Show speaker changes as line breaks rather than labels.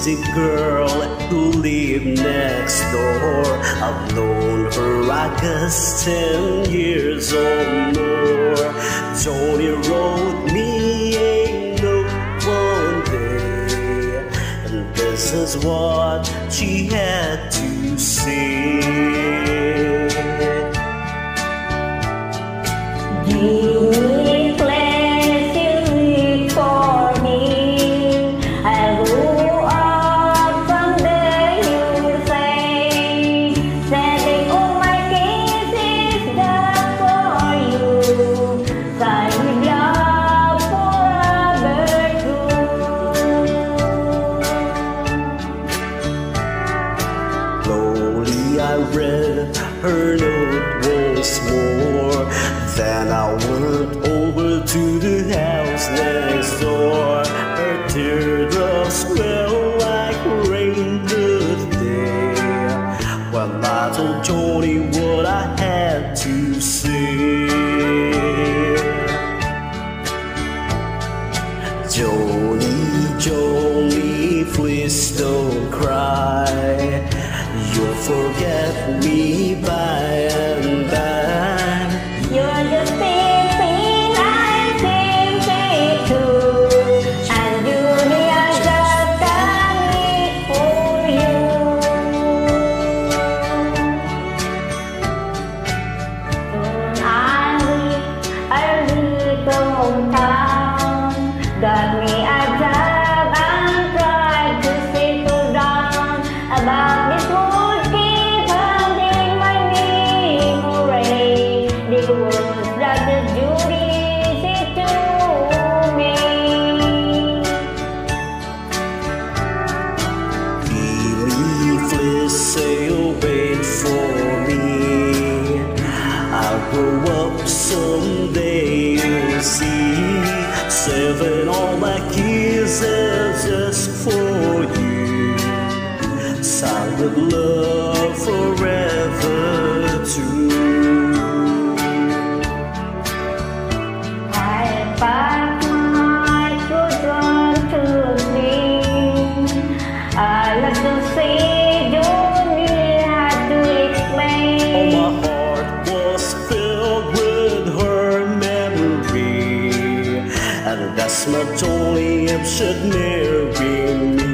was the girl who lived next door. I've known her, I guess, 10 years or more. Joni wrote me a note one day, and this is what she had to say.
Please let you read for me. I grew up someday, you say, sending all my kisses just for you. Save love forever true.
Slowly I read her note once more. Then I went over to the house next door. Her teardrops fell like rain the day when I told Joni what I had to say. Joni, Joni, please don't cry. You'll forget me by and by.
You're the thing I think too, and Joni, I just can't live for you. Soon I leave the hometown, got me a job and tried to settle down. About this would keep hunting my memory. The words that the Judy said to me.
Please sail, wait for me. I'll grow up someday, you'll see. Saving all my kisses just for you. Silent love forever too.
I packed my children to sleep. I like to say, don't really have to explain.
Oh, my heart was filled with her memory, and that's my Joni if she'd marry me.